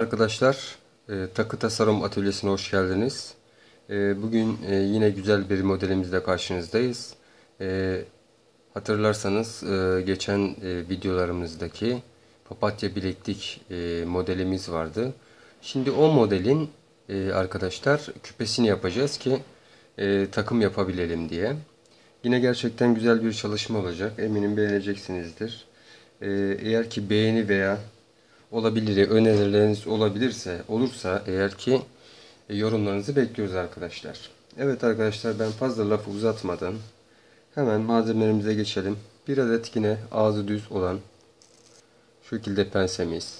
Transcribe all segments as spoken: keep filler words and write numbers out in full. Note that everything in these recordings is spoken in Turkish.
Arkadaşlar, e, takı tasarım atölyesine hoş geldiniz. E, bugün e, yine güzel bir modelimizle karşınızdayız. E, hatırlarsanız e, geçen e, videolarımızdaki papatya bileklik e, modelimiz vardı. Şimdi o modelin e, arkadaşlar küpesini yapacağız ki e, takım yapabilelim diye. Yine gerçekten güzel bir çalışma olacak. Eminim beğeneceksinizdir. E, eğer ki beğeni veya olabilir, önerileriniz olabilirse, olursa eğer ki e, yorumlarınızı bekliyoruz arkadaşlar. Evet arkadaşlar, ben fazla lafı uzatmadan hemen malzemelerimize geçelim. Bir adet yine ağzı düz olan şu şekilde pensemiz.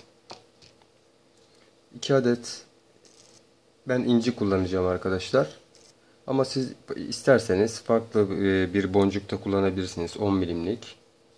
iki adet ben inci kullanacağım arkadaşlar. Ama siz isterseniz farklı e, bir boncuk da kullanabilirsiniz. on milimlik.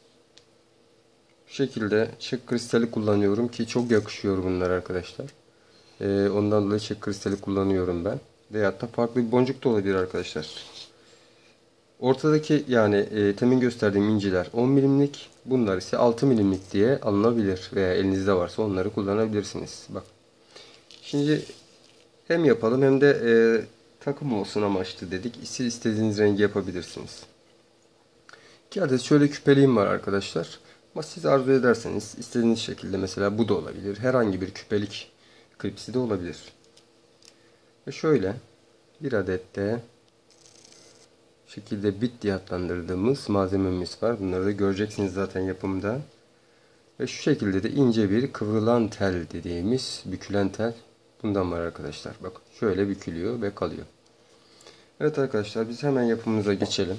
Bu şekilde çiçek kristali kullanıyorum ki çok yakışıyor bunlar arkadaşlar. Ee, ondan dolayı çiçek kristali kullanıyorum ben. Veyahut da farklı bir boncuk da olabilir arkadaşlar. Ortadaki yani e, temin gösterdiğim inciler on milimlik. Bunlar ise altı milimlik diye alınabilir. Veya elinizde varsa onları kullanabilirsiniz. Bak. Şimdi hem yapalım hem de e, takım olsun amaçlı dedik. Siz istediğiniz rengi yapabilirsiniz. İki adet şöyle küpeliğim var arkadaşlar. Ama siz arzu ederseniz istediğiniz şekilde, mesela bu da olabilir. Herhangi bir küpelik klipsi de olabilir. Ve şöyle bir adet de şekilde bit diye adlandırdığımız malzememiz var. Bunları da göreceksiniz zaten yapımda. Ve şu şekilde de ince bir kıvrılan tel dediğimiz bükülen tel bundan var arkadaşlar. Bak şöyle bükülüyor ve kalıyor. Evet arkadaşlar, biz hemen yapımımıza geçelim.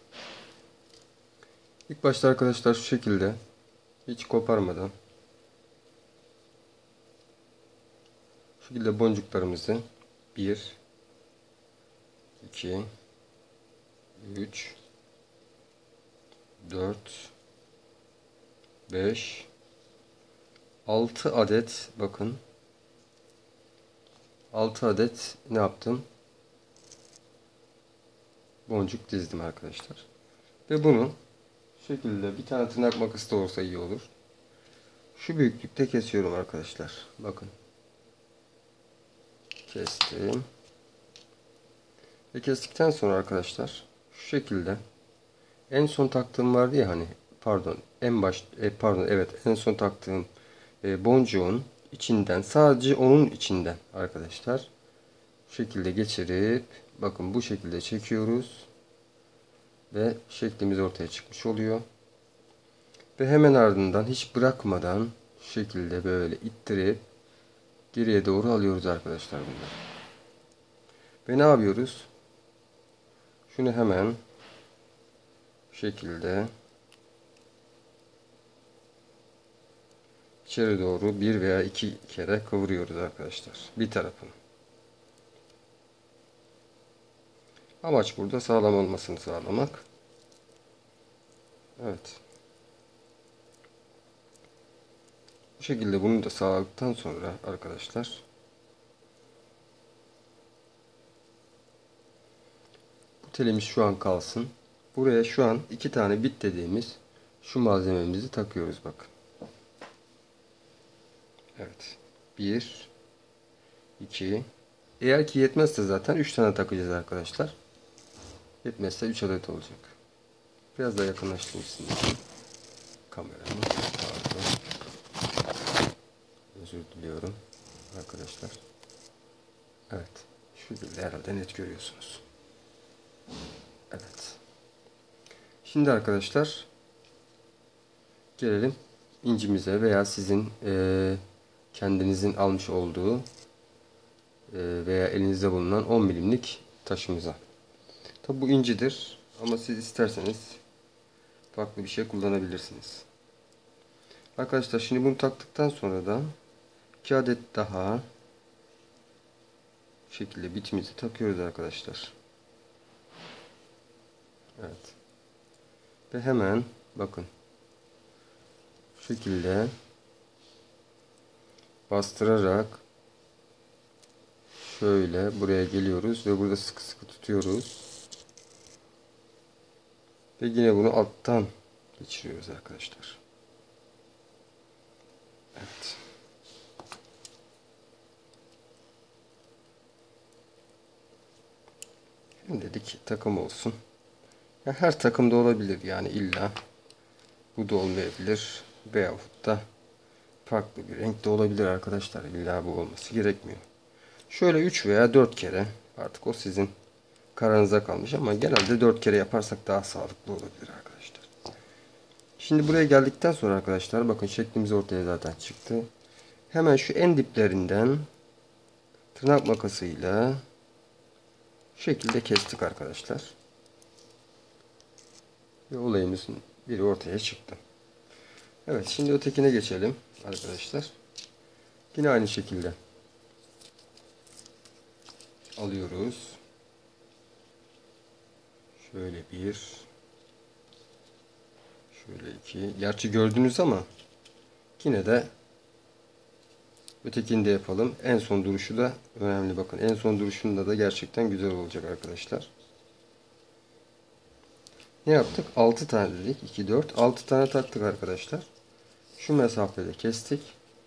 İlk başta arkadaşlar şu şekilde hiç koparmadan şu şekilde boncuklarımızı bir, iki, üç, dört, beş, altı adet, bakın altı adet ne yaptım? Boncuk dizdim arkadaşlar. Ve bunu şu şekilde, bir tane tırnak makası da olsa iyi olur. Şu büyüklükte kesiyorum arkadaşlar. Bakın. Kestim. Ve kestikten sonra arkadaşlar şu şekilde en son taktığım vardı ya hani, pardon en baş e, pardon evet en son taktığım e, boncuğun içinden, sadece onun içinden arkadaşlar şu şekilde geçirip, bakın bu şekilde çekiyoruz ve şeklimiz ortaya çıkmış oluyor. Ve hemen ardından hiç bırakmadan şu şekilde böyle ittirip geriye doğru alıyoruz arkadaşlar bunları. Ve ne yapıyoruz? Şunu hemen bu şekilde içeri doğru bir veya iki kere kıvırıyoruz arkadaşlar. Bir tarafını. Amaç burada sağlam olmasını sağlamak. Evet. Bu şekilde bunu da sağladıktan sonra arkadaşlar bu telimiz şu an kalsın. Buraya şu an iki tane bit dediğimiz şu malzememizi takıyoruz bakın. Evet. bir, iki. Eğer ki yetmezse zaten üç tane takacağız arkadaşlar. Yetmezse üç adet olacak. Biraz daha yakınlaştırayım sizin kameramı. Pardon. Özür diliyorum arkadaşlar. Evet. Şu şekilde herhalde net görüyorsunuz. Evet. Şimdi arkadaşlar gelelim incimize veya sizin e, kendinizin almış olduğu e, veya elinizde bulunan on milimlik taşımıza. Tabi bu incidir ama siz isterseniz farklı bir şey kullanabilirsiniz. Arkadaşlar şimdi bunu taktıktan sonra da iki adet daha bu şekilde bitimizi takıyoruz arkadaşlar. Evet. Ve hemen bakın şu şekilde bastırarak şöyle buraya geliyoruz ve burada sıkı sıkı tutuyoruz. Ve yine bunu alttan geçiriyoruz arkadaşlar. Evet. Dedik takım olsun. Ya her takımda olabilir yani, illa bu da olmayabilir. Veyahut da farklı bir renk de olabilir arkadaşlar. İlla bu olması gerekmiyor. Şöyle üç veya dört kere, artık o sizin kararınıza kalmış ama genelde dört kere yaparsak daha sağlıklı olabilir arkadaşlar. Şimdi buraya geldikten sonra arkadaşlar bakın, şeklimiz ortaya zaten çıktı. Hemen şu en diplerinden tırnak makasıyla şu şekilde kestik arkadaşlar. Ve olayımızın biri ortaya çıktı. Evet, şimdi ötekine geçelim arkadaşlar. Yine aynı şekilde alıyoruz. Şöyle bir, şöyle iki. Gerçi gördünüz ama yine de ötekini de yapalım. En son duruşu da önemli. Bakın, en son duruşunda da gerçekten güzel olacak arkadaşlar. Ne yaptık? altı tane dedik. iki, dört. altı tane taktık arkadaşlar. Şu mesafede kestik.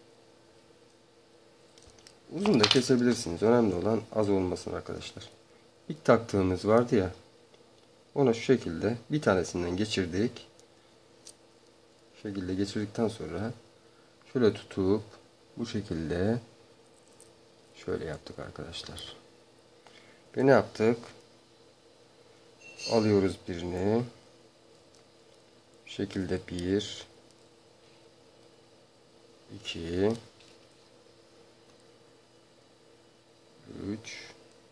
Uzun da kesebilirsiniz. Önemli olan az olmasın arkadaşlar. İlk taktığımız vardı ya. Ona şu şekilde bir tanesinden geçirdik. Şu şekilde geçirdikten sonra şöyle tutup bu şekilde şöyle yaptık arkadaşlar. Ve ne yaptık? Alıyoruz birini. Şu şekilde bir, iki, üç,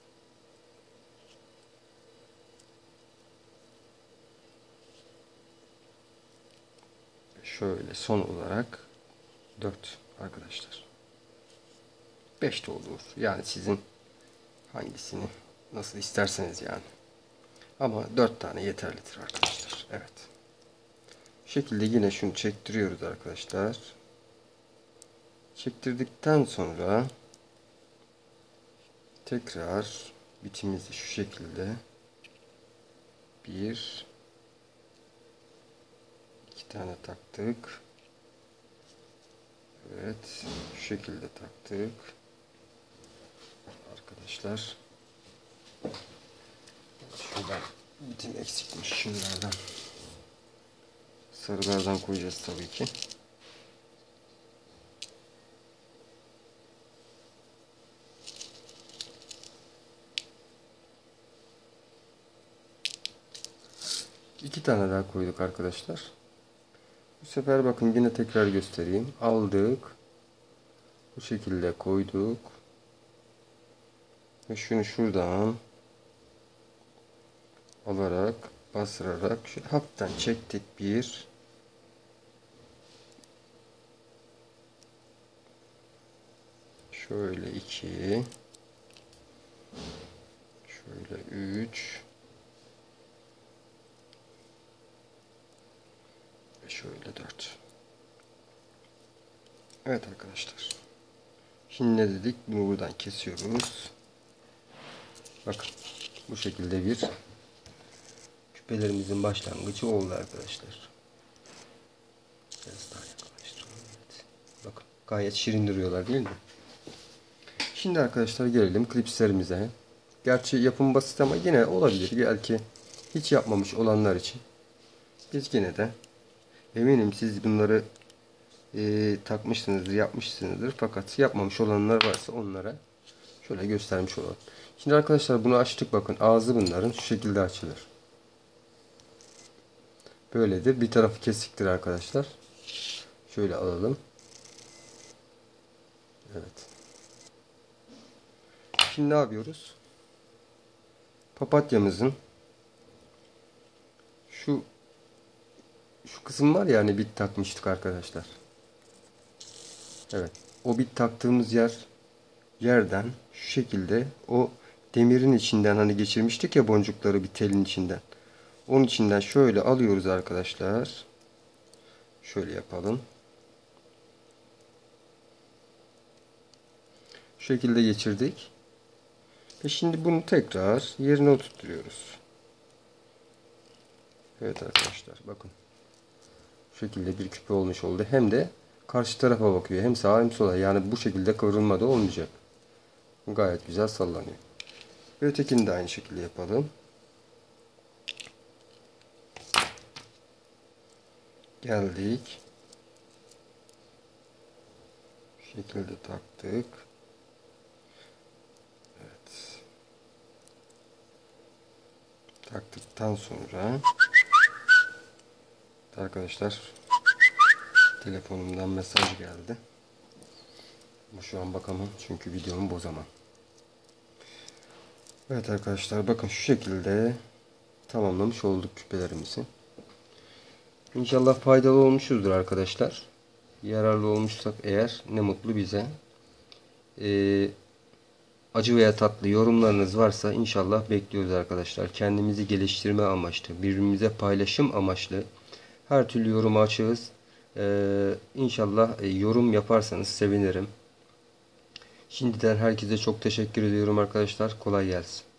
şöyle son olarak dört arkadaşlar. beş de olur. Yani sizin hangisini nasıl isterseniz yani. Ama dört tane yeterlidir arkadaşlar. Evet. Bu şekilde yine şunu çektiriyoruz arkadaşlar. Çektirdikten sonra tekrar bitimizi şu şekilde bir, iki tane taktık. Evet, şu şekilde taktık arkadaşlar. Şuradan bitim eksikmiş, şunlardan sarılardan koyacağız tabii ki. İki tane daha koyduk arkadaşlar. Bu sefer bakın, yine tekrar göstereyim. Aldık. Bu şekilde koyduk. Ve şunu şuradan alarak, bastırarak şöyle hafiften çektik. Bir. Şöyle iki. Şöyle üç. Ve şöyle dört. Evet arkadaşlar. Şimdi ne dedik? Bunu buradan kesiyoruz. Bakın, bu şekilde bir küpelerimizin başlangıcı oldu arkadaşlar. Biraz daha yaklaştıralım. Evet. Bakın, gayet şirin duruyorlar değil mi? Şimdi arkadaşlar gelelim klipslerimize. Gerçi yapım basit ama yine olabilir. Belki hiç yapmamış olanlar için. Biz yine de, eminim siz bunları e, takmışsınızdır, yapmışsınızdır. Fakat yapmamış olanlar varsa onlara şöyle göstermiş olalım. Şimdi arkadaşlar bunu açtık. Bakın, ağzı bunların şu şekilde açılır. Böyledir. Bir tarafı kesiktir arkadaşlar. Şöyle alalım. Evet. Şimdi ne yapıyoruz? Papatyamızın şu şu kısım var ya, hani bit takmıştık arkadaşlar. Evet. O bit taktığımız yer yerden şu şekilde o demirin içinden, hani geçirmiştik ya boncukları bir telin içinden. Onun içinden şöyle alıyoruz arkadaşlar. Şöyle yapalım. Şu şekilde geçirdik. Ve şimdi bunu tekrar yerine oturtuyoruz. Evet arkadaşlar, bakın. Bu şekilde bir küpe olmuş oldu. Hem de karşı tarafa bakıyor. Hem sağa hem sola. Yani bu şekilde kıvrılma da olmayacak. Gayet güzel sallanıyor. Ve ötekini de aynı şekilde yapalım. Geldik. Bu şekilde taktık. Evet. Taktıktan sonra arkadaşlar telefonumdan mesaj geldi. Ama şu an bakamam çünkü videomu bozamam. Evet arkadaşlar, bakın şu şekilde tamamlamış olduk küpelerimizi. İnşallah faydalı olmuşuzdur arkadaşlar. Yararlı olmuşsak eğer ne mutlu bize. Ee, acı veya tatlı yorumlarınız varsa inşallah bekliyoruz arkadaşlar. Kendimizi geliştirme amaçlı, birbirimize paylaşım amaçlı her türlü yoruma açığız. Ee, inşallah e, yorum yaparsanız sevinirim. Şimdiden herkese çok teşekkür ediyorum arkadaşlar. Kolay gelsin.